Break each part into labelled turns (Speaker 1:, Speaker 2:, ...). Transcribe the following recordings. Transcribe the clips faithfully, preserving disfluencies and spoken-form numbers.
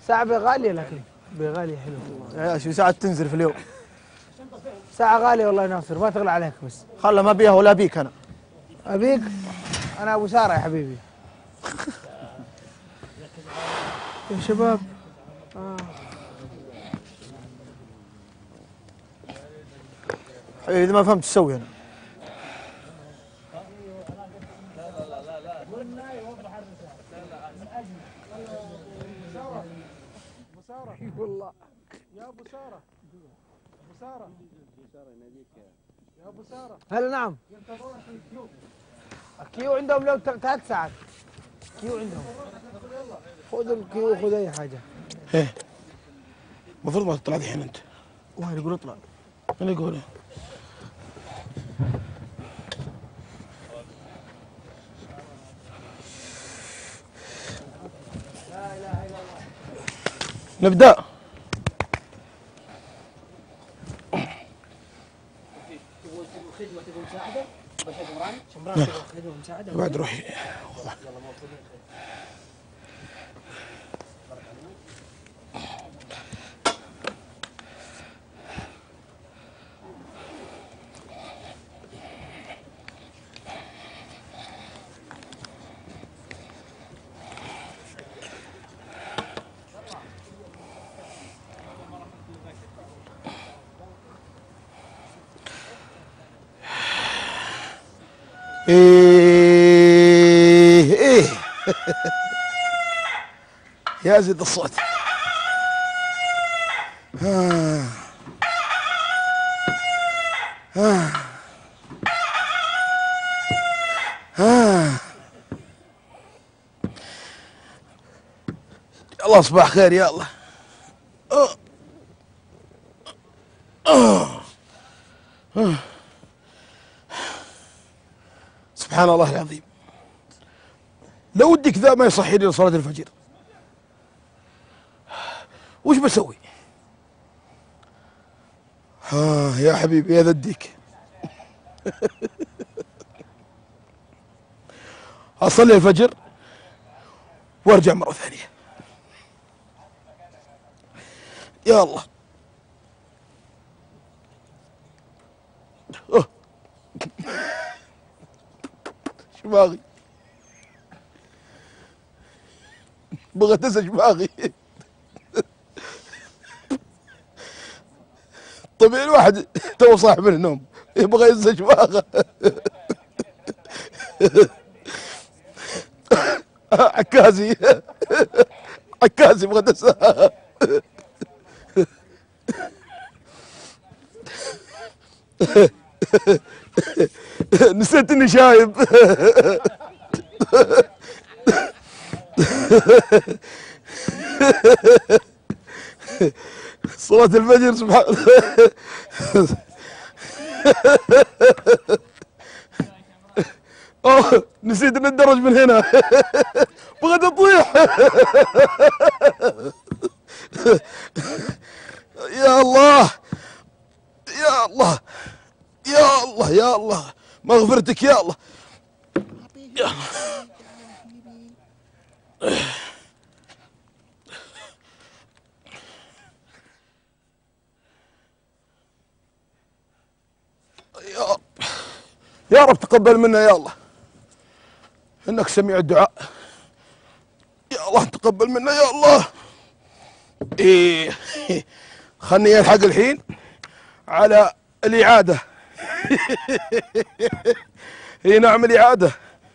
Speaker 1: ساعة بغالية لكن بغالية حلو.
Speaker 2: يا شو ساعة تنزل في اليوم؟
Speaker 1: ساعة غالية والله يا ناصر، ما تغلى عليك بس.
Speaker 2: خله ما بيها ولا بيك انا.
Speaker 1: ابيك؟ انا ابو سارة يا حبيبي. يا شباب. آه.
Speaker 2: حبيبي اذا ما فهمت ايش تسوي انا؟
Speaker 1: والله يا ابو ساره. ابو ساره يا ابو ساره. هلا نعم. الكيو عندهم لو ثلاث ساعات. كيو عندهم. خذ الكيو، خذ اي حاجه.
Speaker 2: ايه المفروض ما تطلع الحين انت.
Speaker 1: وين يقول اطلع؟
Speaker 2: من يقول؟ نبدأ.
Speaker 3: خدمة تبغى مساعدة؟ بس عمران شمران تبغى خدمة مساعدة؟
Speaker 2: بعد روحي. ايه ايه يا زيد الصوت. آه. آه. آه. يلا صباح خير يلا. آه. آه. آه. سبحان الله العظيم، لو ودك ذا ما يصحيني لصلاة الفجر وش بسوي؟ ها آه يا حبيبي يا ذا الديك. أصلي الفجر وارجع مرة ثانية. يا الله. أوه. شماغي بغيت انسى شماغي. طبيعي الواحد تو صاحي من النوم يبغى ينسى شماغه. عكازي عكازي بغيت انساها. نسيت اني شايب. صلاة الفجر سبحان الله. اوه نسيت ان الدرج من هنا. بغيت اطيح. يا الله يا الله يا الله يا الله مغفرتك يا الله يا الله. يا رب يا رب تقبل منا يا الله، انك سميع الدعاء. يا الله تقبل منا يا الله. ايه خلني الحق الحين على الإعادة. اي نعم الإعادة.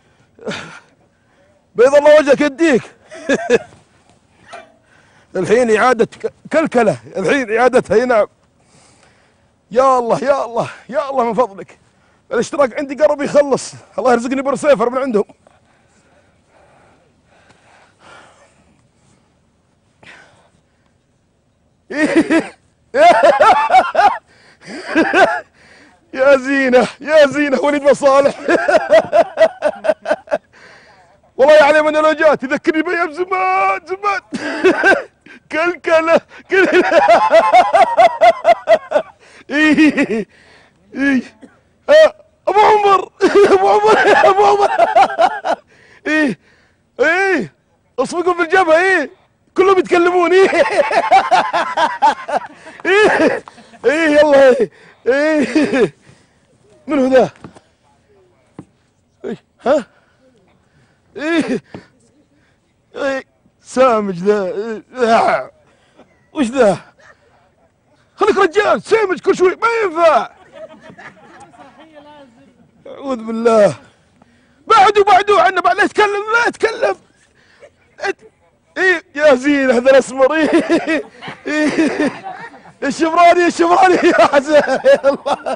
Speaker 2: بيض الله وجهك يديك. الحين إعادة كلكلة، الحين إعادتها. اي نعم. يا الله يا الله يا الله من فضلك، الاشتراك عندي قرب يخلص، الله يرزقني برسيفر من عندهم. يا زينة يا زينة وليد مصالح. والله يعني من لو جات يذكرني بأيام زمان زمان. كلكلة كلكلة. ايه ايه ابو عمر ابو عمر ابو عمر. ايه ايه اصفقوا في الجبهة. ايه كلهم يتكلمون. ايه ايه ايه يلا ايه ايه من هو ذا؟ ايه ها؟ ايه ايه سامج ذا. إيه. وش ذا؟ خليك رجال سامج كل شوي ما ينفع. اعوذ بالله. بعدوا بعدوا عنا بعد لا يتكلم لا يتكلم. ايه يا زين هذا الاسمر. ايه ايه الشبراني الشبراني يا حسن الله.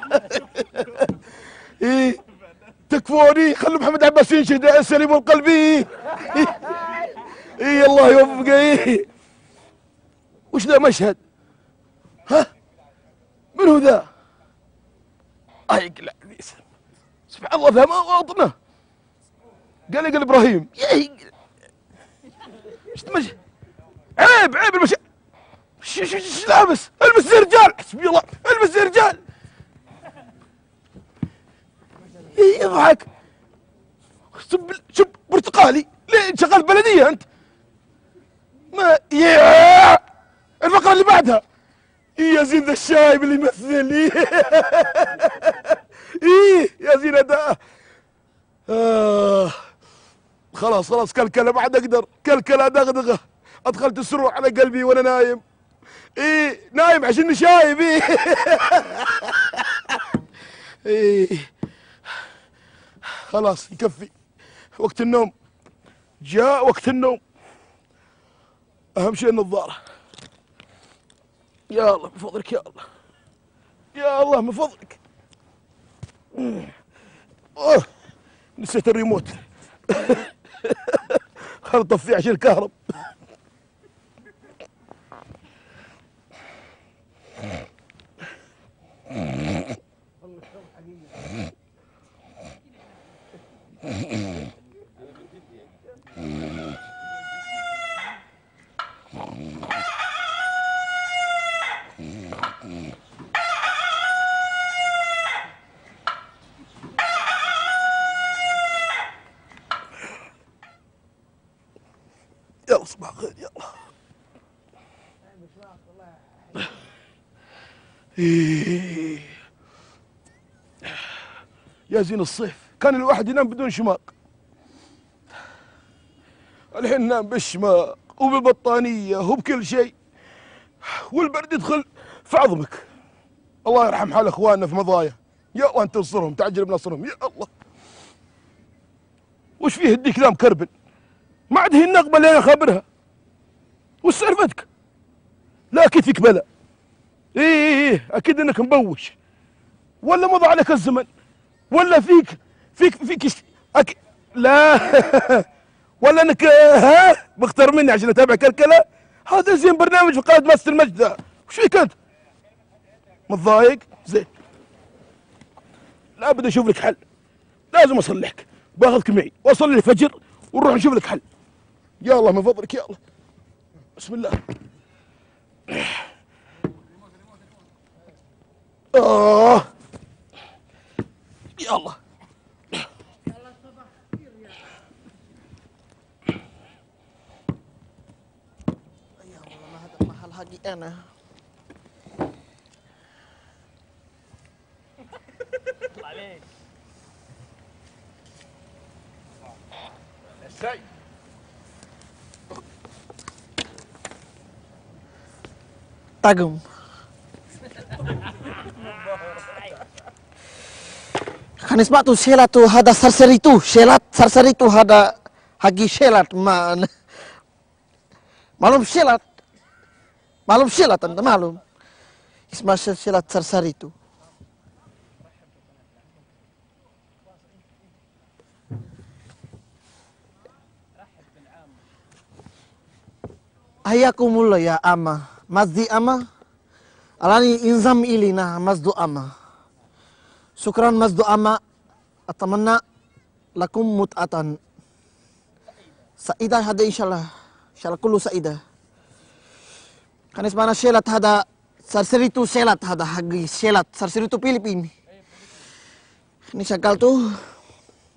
Speaker 2: ايه تكفوني خلوا محمد عباس ينشد السليم القلبي. ايه ايه الله يوفقه. ايه وش ذا مشهد؟ ها من هو ذا؟ آه يقلع سبحان الله ذا ما واطنه. قال لي قال ابراهيم ايش تمشي؟ عيب عيب المشي. ش ش ش لابس؟ البس زي رجال حسبي الله البس زي رجال. يضحك سب شب برتقالي ليه شغال بلديه انت؟ ما يا الفقره اللي بعدها يا زين ذا الشايب اللي يمثل. ايه يا زين اداء. آه خلاص خلاص كلكله ما عاد اقدر كلكله دغدغه. ادخلت السرور على قلبي وانا نايم. ايه نايم عشان شايب. ايه ايه خلاص يكفي وقت النوم. جاء وقت النوم. اهم شيء النظاره. يا الله من فضلك يا الله يا الله من فضلك. أوه. نسيت الريموت. خل اطفيه عشان الكهرب. يلا صباح الخير يلا. إيه. يا زين الصيف كان الواحد ينام بدون شماغ. الحين نام بالشماغ وبالبطانية وبكل شيء والبرد يدخل في عظمك. الله يرحم حال اخواننا في مضايا. يا الله انت تنصرهم تعجل بنصرهم يا الله. وش فيه يديك ذا مكربن؟ ما عاد هي النغمة اللي انا خابرها. وش سالفتك؟ لا اكيد فيك بلاء. ايه ايه ايه اكيد انك مبوش ولا مضى عليك الزمن ولا فيك فيك فيك أك... لا ولا انك ها مختار مني عشان اتابع كلكله. هذا زين برنامج في قناه ماستر المجد. وش فيك انت؟ متضايق؟ زين لابد اشوف لك حل. لازم اصلحك باخذك معي واصلي الفجر ونروح نشوف لك حل. يا الله من فضلك يا الله. بسم الله. آه يا الله.
Speaker 4: يا الله ما هذا المحل حقي أنا.
Speaker 3: طلع عليك.
Speaker 2: السيد
Speaker 4: طقم. Kan isma tu shelat tu hada sarsari tu shelat sarsari tu hada hagi shelat man. Malum shelat. Malum shelat anda malum. Isma shelat sarsari tu. Hayakumullah ya ama. Mazdi ama. Alani inzam ilina mazdu ama. Syukran mazdu ama. Atamanna lakum mut'atan. Sa'idah hada insyaallah. Insyaallah kullu sa'idah. Kanis mana shelat hada sarseri tu shelat hada hagi shelat sarseri tu Pilipin. Ini syakal tu.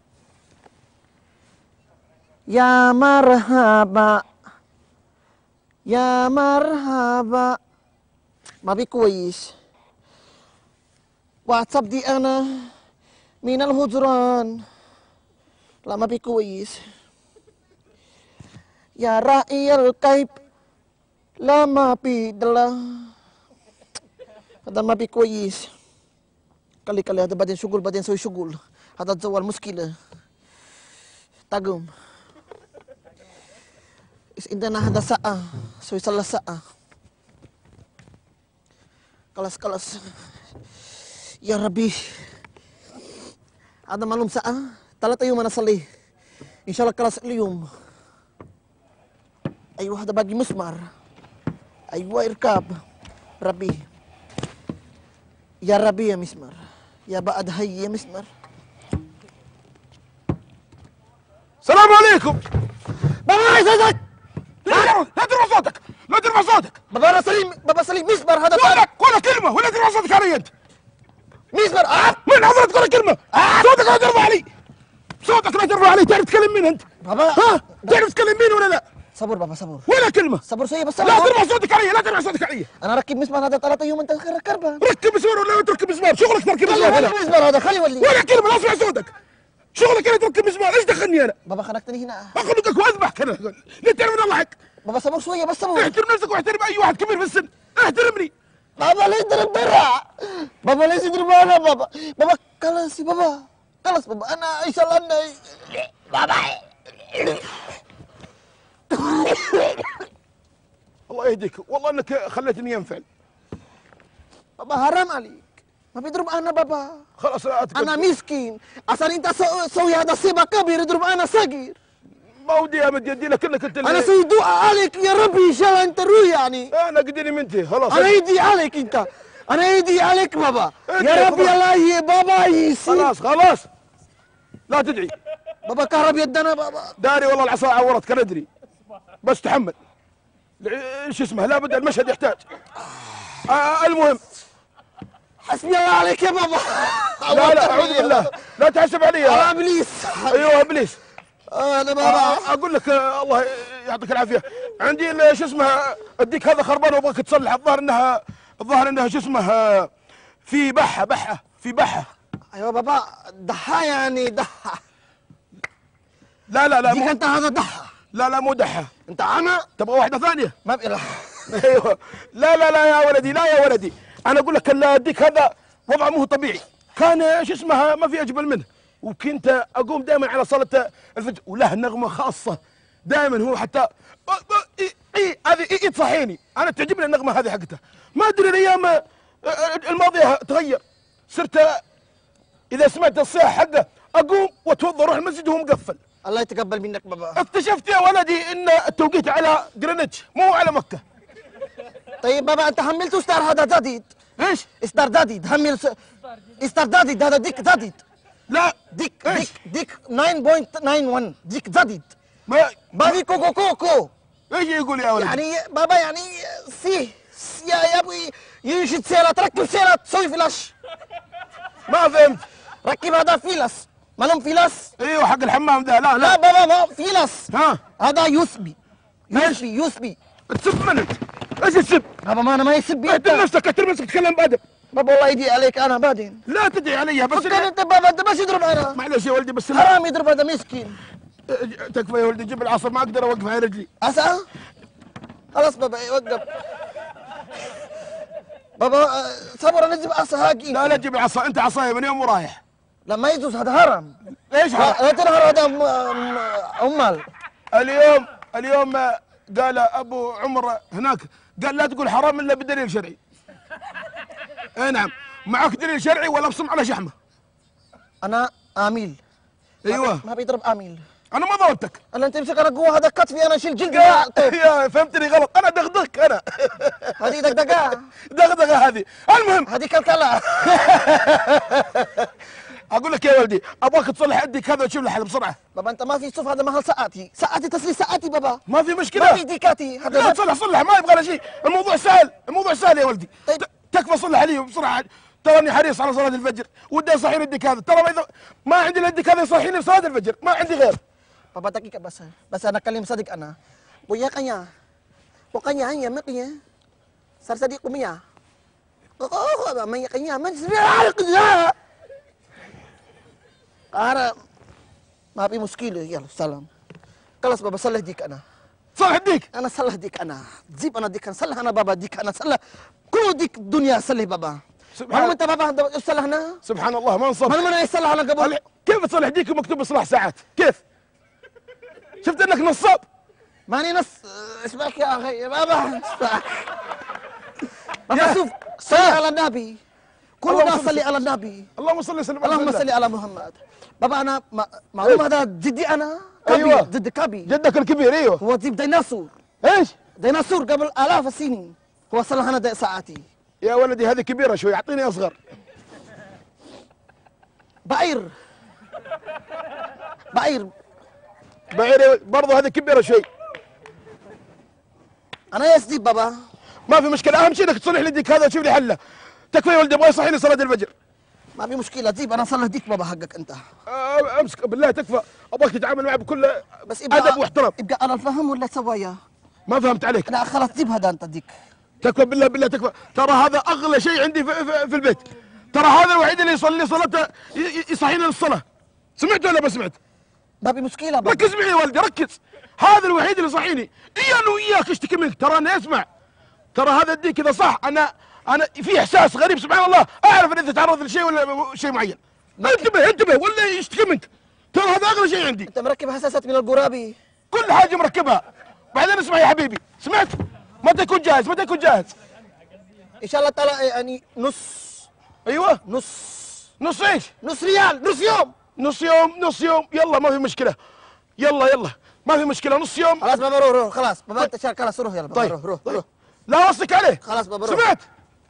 Speaker 4: Ya marhaba. يا مرحبا. ما في كويس. واتساب دي أنا من الهجران. لا ما في كويس. يا رأي الكيب لا ما في دلا. هذا ما في كويس. كلي كلي هذا بعدين شغل بعدين سوي شغل. هذا الزوال مشكلة. تقوم. عندنا هذا ساعة سوي salah ساعة. خلاص خلاص. يا ربي. هذا معلوم ساعة. ثلاثة يوم أنا أصلي. إن شاء الله خلاص اليوم. أيوة هذا باقي مسمار. أيوة اركب. ربي. يا ربي يا مسمار. يا بعد هي يا مسمار.
Speaker 2: السلام عليكم.
Speaker 4: بابا يسعدك.
Speaker 2: لا لا ترفع صوتك، لا ترفع صوتك.
Speaker 4: بابا أنا سليم، بابا سليم مسمار هذا.
Speaker 2: ولا ولا كلمة ولا ترفع صوتك علي أنت.
Speaker 4: مسمار. آه.
Speaker 2: من حضرتك ولا كلمة. آه. صوتك لا ترفع علي. صوتك لا ترفع علي. تعرف تتكلم مين أنت؟
Speaker 4: بابا.
Speaker 2: ها؟ تعرف تتكلم مين ولا لا؟
Speaker 4: صبر بابا صبر.
Speaker 2: ولا كلمة.
Speaker 4: صبر شوية بس.
Speaker 2: لا ترفع صوتك علي، لا ترفع صوتك علي.
Speaker 4: أنا ركب مسمار هذا ثلاثة يوم أنت ركبها.
Speaker 2: ركب مسمار ولا تركب مسمار؟ شغلك تركب مسمار هنا.
Speaker 4: خلي مسمار هذا خلي ولي.
Speaker 2: ولا كلمة لا أسمع صوتك. شغلك أنا تركب مسمار، إيش دخلني أنا؟
Speaker 4: بابا خنقتني هنا.
Speaker 2: أخنقك وأذبحك أنا. ليه تعرف من الله حق؟
Speaker 4: بابا صبر شوية بس صبر.
Speaker 2: احترم نفسك واحترم أي واحد كبير في السن، احترمني.
Speaker 4: بابا ليش ضرب برا؟ بابا ليش يضرب أنا بابا؟ بابا خلاص بابا خلاص بابا أنا إن شاء الله أنا بابا.
Speaker 2: الله يهديك، والله انك خليتني ينفعل.
Speaker 4: بابا حرام عليك. ما بيضرب أنا بابا.
Speaker 2: خلاص لا أتكلم.
Speaker 4: أنا مسكين. أصلا أنت سوي هذا سيبا كبير يضرب أنا صغير.
Speaker 2: ما ودي امد يدي لك انك انت اللي
Speaker 4: أنا سوي دعاء عليك يا ربي إن شاء الله أنت روح يعني.
Speaker 2: انا قدري منتي خلاص.
Speaker 4: أنا يدي عليك أنت. أنا يدي عليك بابا.
Speaker 2: أنت
Speaker 4: يا ربي
Speaker 2: خلاص.
Speaker 4: الله ي بابا يسير.
Speaker 2: خلاص خلاص لا تدعي.
Speaker 4: بابا كهرب يدنا بابا.
Speaker 2: داري والله العصا عورتك انا ادري، بس تحمل. شو اسمه لابد المشهد يحتاج. آه المهم
Speaker 4: حسبي الله عليك يا بابا.
Speaker 2: لا لا اعوذ بالله لا تحسب علي.
Speaker 4: أنا إبليس.
Speaker 2: ايوه ابليس.
Speaker 4: أنا بابا.
Speaker 2: آه اقول لك آه الله يعطيك العافيه. عندي ال- شو اسمه اديك هذا خربان وابغاك تصلح. الظاهر انها الظاهر انها شو اسمه آه، في بحه بحه في بحه.
Speaker 4: أيوة بابا دحا يعني دحا.
Speaker 2: لا لا لا
Speaker 4: ديك
Speaker 2: مو
Speaker 4: أنت هذا دحا.
Speaker 2: لا لا مو دحه.
Speaker 4: أنت أنا
Speaker 2: تبغى واحده ثانيه؟
Speaker 4: ما بإله.
Speaker 2: ايوه لا لا لا يا ولدي لا يا ولدي. انا اقول لك اللي اديك هذا وضعه مو طبيعي. كان شو اسمها ما في اجمل منه. وكنت اقوم دائما على صلاه الفجر وله نغمه خاصه دائما هو حتى اي اي هذه اي إي تصحيني. انا تعجبني النغمه هذه حقته. ما ادري الايام الماضيه تغير. صرت اذا سمعت الصياح حقه اقوم واتوضا اروح المسجد وهو مقفل.
Speaker 4: الله يتقبل منك بابا.
Speaker 2: اكتشفت يا ولدي ان التوقيت على جرينتش مو على مكه.
Speaker 4: طيب بابا أنت حملت ستار هذا جديد.
Speaker 2: ايش؟
Speaker 4: ستار جديد حمل س... ستار جديد هذا ديك جديد.
Speaker 2: لا
Speaker 4: ديك
Speaker 2: إيش؟
Speaker 4: ديك ديك تسعة فاصلة تسعة وواحد ديك جديد.
Speaker 2: ما
Speaker 4: ما في كوكو كوكو.
Speaker 2: ايش يقول يا ولدي؟
Speaker 4: يعني بابا يعني سي يا يا ابوي ينشد سيارة تركب سيارة تسوي فلاش.
Speaker 2: ما فهمت.
Speaker 4: ركب هذا فيلس. معلوم فيلس؟
Speaker 2: ايوه حق الحمام ذا. لا
Speaker 4: لا
Speaker 2: لا
Speaker 4: بابا ما فيلس.
Speaker 2: ها
Speaker 4: هذا يوسبي.
Speaker 2: ايش؟
Speaker 4: يوسبي يوسبي.
Speaker 2: تسب من انت؟ ايش تسب؟
Speaker 4: بابا ما انا ما يسبي انت.
Speaker 2: احترم نفسك احترم نفسك تكلم بادب.
Speaker 4: بابا والله يدي عليك انا بعدين.
Speaker 2: لا تدعي علي بس
Speaker 4: فكر انت بابا انت بس يضرب انا.
Speaker 2: معلش يا ولدي بس
Speaker 4: حرام يضرب هذا مسكين.
Speaker 2: تكفى يا ولدي جيب العصا ما اقدر اوقف على رجلي.
Speaker 4: عسى؟ خلاص بابا وقف. بابا آه، صبر انا اجيب عصا هاجي.
Speaker 2: لا لا تجيب العصا انت عصايه من يوم ورايح.
Speaker 4: لا ما يجوز هذا هرم.
Speaker 2: ايش ها؟
Speaker 4: لا تنهر هذا م- م- امال.
Speaker 2: اليوم اليوم قال ابو عمر هناك قال لا تقول حرام الا بدليل شرعي. اي نعم معك دليل شرعي ولا ابصم على شحمه.
Speaker 4: انا اميل. ما
Speaker 2: ايوه
Speaker 4: بي- ما بيضرب اميل.
Speaker 2: انا ما ضربتك.
Speaker 4: الا انت امسك انا جوا هذا كتفي انا اشيل جلدي.
Speaker 2: يا
Speaker 4: طيب
Speaker 2: يا فهمتني غلط انا دغدغك انا.
Speaker 4: هذه دقدقه.
Speaker 2: دغدغه هذه. المهم
Speaker 4: هذه كلكله.
Speaker 2: اقول لك يا ولدي ابغاك تصلح يدك هذا وتشوف له حل بسرعه.
Speaker 4: بابا انت ما في صف هذا محل ساعتي. ساعتي تسلي ساعتي بابا.
Speaker 2: ما في
Speaker 4: ما
Speaker 2: مشكله.
Speaker 4: في ديكاتي
Speaker 2: لا
Speaker 4: هذا.
Speaker 2: تصلح صلح ما يبغى له شيء. الموضوع سهل الموضوع سهل يا ولدي.
Speaker 4: طيب.
Speaker 2: ت- تكفى صلح علي بسرعه. تراني حريص على صلاه الفجر ودي اصحيني يدك هذا. ترى ما, إذا ما عندي الا يدك هذا يصحيني بصلاه الفجر ما عندي غير.
Speaker 4: بابا دقيقة بس بس أنا أكلم صديق أنا وياك يا Pokoknya hanya maknya. Sarsadiqumnya. Oh, oh, maknya man sebenarnya kerja. Ara ما في مشكلة يلا سلام خلاص بابا صلح ديك أنا
Speaker 2: صلح ديك
Speaker 4: أنا صلح ديك أنا جيب أنا ديك أنا صلح أنا بابا ديك أنا صلح كل ديك الدنيا صلح بابا معلوم أنت بابا صلحنا
Speaker 2: سبحان الله ما نصلح
Speaker 4: معلوم أنا يصلح أنا قبل
Speaker 2: كيف تصلح ديك ومكتوب إصلاح ساعات كيف شفت انك نصاب
Speaker 4: ماني نص اسمعك يا أخي يا بابا بابا شوف صلي على النبي كلنا صلي على النبي
Speaker 2: اللهم صل وسلم
Speaker 4: اللهم صل على محمد بابا انا معلوم هذا جدي انا كبي
Speaker 2: أيوة.
Speaker 4: جد كبي
Speaker 2: جدك الكبير ايوه
Speaker 4: هو جيب ديناصور
Speaker 2: ايش؟
Speaker 4: ديناصور قبل آلاف السنين هو صلح انا دي ساعتي
Speaker 2: يا ولدي هذه كبيره شوي اعطيني اصغر
Speaker 4: بعير بعير
Speaker 2: بعير برضه هذه كبيره شوي
Speaker 4: انا يسدي بابا
Speaker 2: ما في مشكله اهم شيء انك تصلح لي ديك هذا وتشوف لي حله تكفى يا ولدي ابغى يصحيني صلاه الفجر
Speaker 4: ما في مشكله جيب انا صلح ديك بابا حقك انت
Speaker 2: أه، امسك بالله تكفى ابغاك تتعامل معي بكل
Speaker 4: بس
Speaker 2: ادب واحترام
Speaker 4: يبقى انا الفهم ولا سوايا
Speaker 2: ما فهمت عليك
Speaker 4: لا خلاص جيب هذا انت ديك
Speaker 2: تكفى بالله بالله تكفى ترى هذا اغلى شيء عندي في, في, في البيت ترى هذا الوحيد اللي يصلي صلاته يصحيني للصلاه سمعت ولا ما سمعت؟
Speaker 4: ما في مشكله بابا
Speaker 2: ركز معي يا ولدي ركز هذا الوحيد اللي يصحيني إيه انا وياك اشتكي منك ترى انا اسمع ترى هذا الديك اذا صح انا انا في احساس غريب سبحان الله اعرف ان انت تعرض لشيء ولا شيء معين انتبه انتبه ولا يشتكي منك ترى هذا اغلى شيء عندي
Speaker 4: انت مركب حساسات من القرابي
Speaker 2: كل حاجه مركبها بعدين اسمع يا حبيبي سمعت متى يكون جاهز متى يكون جاهز
Speaker 4: ان شاء الله تعالى يعني نص
Speaker 2: ايوه
Speaker 4: نص
Speaker 2: نص ايش
Speaker 4: نص ريال نص يوم
Speaker 2: نص يوم نص يوم يلا ما في مشكله يلا يلا ما في مشكله نص يوم
Speaker 4: خلاص بابا روح روح خلاص بابا انت شارك خلاص روح يلا بابا
Speaker 2: طيب
Speaker 4: روح روح
Speaker 2: طيب.
Speaker 4: روح
Speaker 2: لا وصلك عليه
Speaker 4: خلاص بابا روح
Speaker 2: سمعت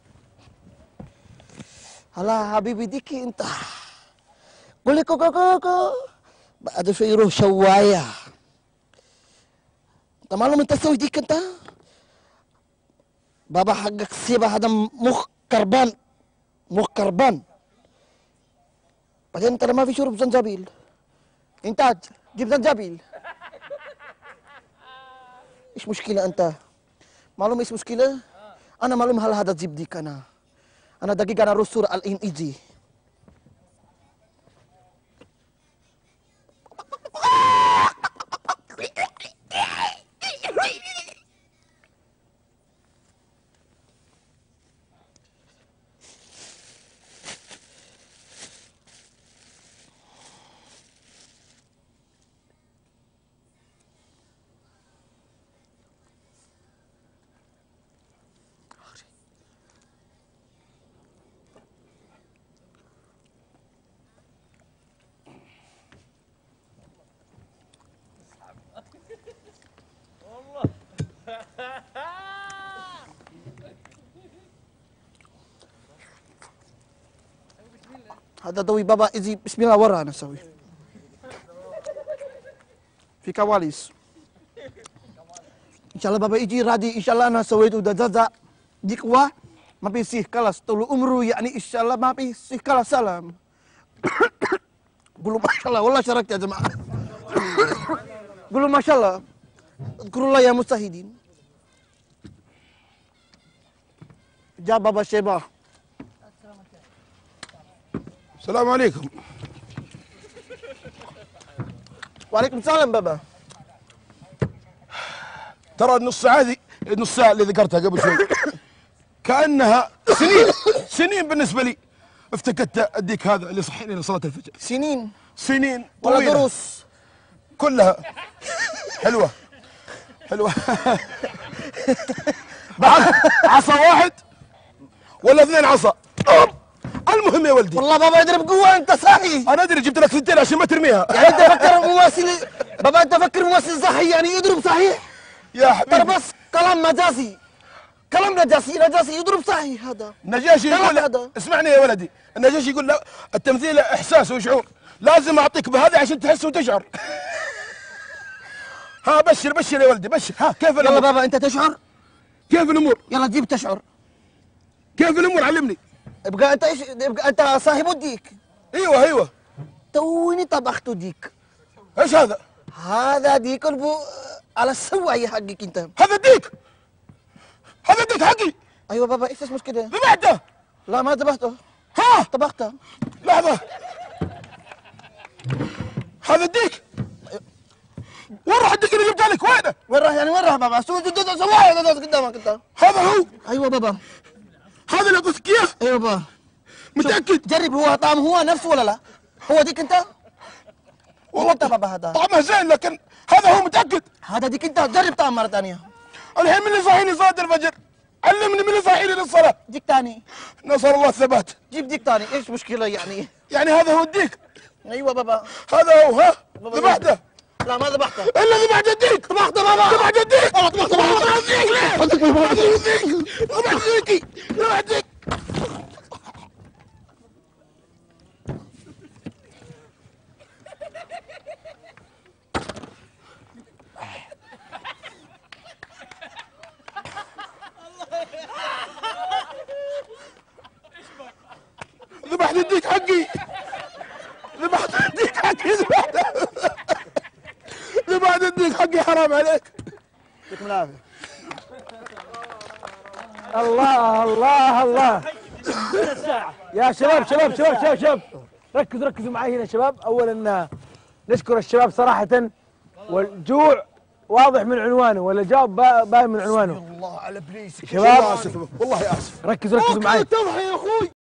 Speaker 4: هلا حبيبي ديكي انت قول لي كوكو كوكو بعد شوي روح شوايه انت معلوم انت تسوي ديك انت بابا حقك سيبه هذا مخ كربان مخ كربان بعدين انت ما في شرب زنجبيل انتاج جيب زنجبيل ايش مشكله انت معلوم ايش مشكله انا معلوم هل هذا جيب ديك انا انا دقيقه انا رسول الان ايجي هذا دوي بابا اجي بسم الله ورا انا اسوي في كواليس ان شاء الله بابا يجي رادي ان شاء الله انا سويت وده جزاء ديك وا ما بيسيه خلاص طول عمره يعني ان شاء الله ما بيسيه خلاص سلام قولوا ما شاء الله والله شاركت يا جماعه قولوا ما شاء الله اذكروا الله يا مجتهدين جاب بابا شيبه
Speaker 2: السلام عليكم
Speaker 4: وعليكم السلام بابا
Speaker 2: ترى النص ساعه هذه النص ساعه اللي ذكرتها قبل شوي كانها سنين سنين بالنسبه لي افتكرت اديك هذا اللي صحيني لصلاه الفجر
Speaker 4: سنين
Speaker 2: سنين
Speaker 4: ولا
Speaker 2: طويله
Speaker 4: دروس
Speaker 2: كلها حلوه حلوه بعد عصا واحد ولا اثنين عصا المهم يا ولدي
Speaker 4: والله بابا يضرب قوه انت صاحي
Speaker 2: انا ادري جبت لك ثنتين عشان ما ترميها
Speaker 4: يعني انت فكر ممثل بابا انت فكر ممثل صحي يعني يضرب صحيح
Speaker 2: يا
Speaker 4: ترى
Speaker 2: حبيبي
Speaker 4: بس كلام مجازي كلام نجاسي نجاسي يضرب صحي هذا
Speaker 2: النجاشي
Speaker 4: كلام
Speaker 2: يقول
Speaker 4: هذا.
Speaker 2: اسمعني يا ولدي النجاشي يقول لا التمثيل احساس وشعور لازم اعطيك بهذا عشان تحس وتشعر ها بشر بشر يا ولدي بشر ها كيف
Speaker 4: يلا
Speaker 2: الامور
Speaker 4: بابا انت تشعر
Speaker 2: كيف الامور
Speaker 4: يلا جيب تشعر
Speaker 2: كيف الامور علمني
Speaker 4: ابقى انت ايش ابقى انت صاحب الديك
Speaker 2: ايوه ايوه
Speaker 4: توني طبخت ديك
Speaker 2: ايش هذا
Speaker 4: هذا ديك البو على السواعي حقك انت
Speaker 2: هذا ديك الديك حقي.
Speaker 4: ايوه بابا، ايش المشكله؟
Speaker 2: ذبحته.
Speaker 4: لا ما ذبحته.
Speaker 2: ها
Speaker 4: طبخته.
Speaker 2: لحظة، هذا الديك؟ وين راح الديك اللي جبته لك؟ وينه؟
Speaker 4: وين راح يعني وين راح بابا؟ سوي سواها قدامك انت.
Speaker 2: هذا هو؟
Speaker 4: ايوه بابا.
Speaker 2: هذا اللي اعطيتك اياه؟
Speaker 4: ايوه بابا.
Speaker 2: متأكد؟
Speaker 4: جرب، هو طعم هو نفسه ولا لا؟ هو ديك انت؟
Speaker 2: والله
Speaker 4: انت بابا هذا.
Speaker 2: طعمه زين، لكن هذا هو متأكد؟
Speaker 4: هذا ديك انت، جرب طعم مرة ثانية.
Speaker 2: الحين من اللي صاحيني صلاة الفجر؟ علمني من اللي صاحيني للصلاة.
Speaker 4: ديك ثاني.
Speaker 2: نسأل الله الثبات.
Speaker 4: جيب ديك ثاني، ايش مشكلة يعني؟
Speaker 2: يعني هذا هو الديك؟
Speaker 4: ايوه بابا.
Speaker 2: هذا هو. ها ذبحته؟
Speaker 4: لا ما ذبحته.
Speaker 2: الا ذبحت الديك.
Speaker 4: ذبحته بابا.
Speaker 2: ذبحت الديك.
Speaker 4: والله ذبحته بابا.
Speaker 2: ذبحت الديك. ليه؟ ذبحت الديك. ذبحت الديك. ذبحت الديك. ذبحت الديك حقي. ذبحت الديك حقي. ذبحته. ذبحت الديك حقي، حرام عليك.
Speaker 4: يعطيكم العافية.
Speaker 1: الله الله الله. يا شباب شباب شباب شباب شباب ركزوا ركزوا معي هنا شباب. اولا نشكر الشباب صراحة، والجوع واضح من عنوانه، ولا جاوب باين من عنوانه.
Speaker 2: الله على ابليس.
Speaker 1: شباب
Speaker 2: والله اسف، والله اسف.
Speaker 1: ركزوا ركزوا معي.
Speaker 2: تضحي يا اخوي.